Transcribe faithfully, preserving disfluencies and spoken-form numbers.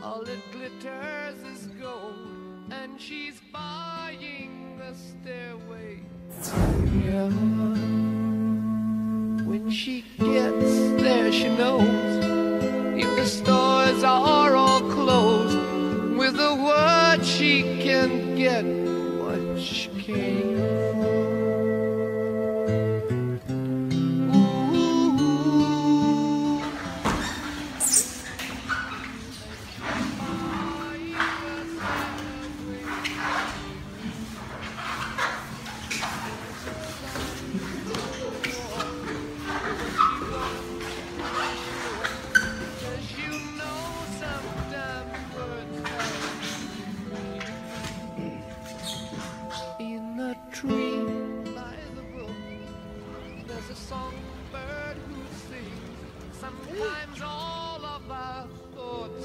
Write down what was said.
All it glitters is gold, and she's buying the stairway to heaven. When she gets there, she knows if the stores are all closed, with a word she can get what she came for. Songbird who sings. Sometimes all of our thoughts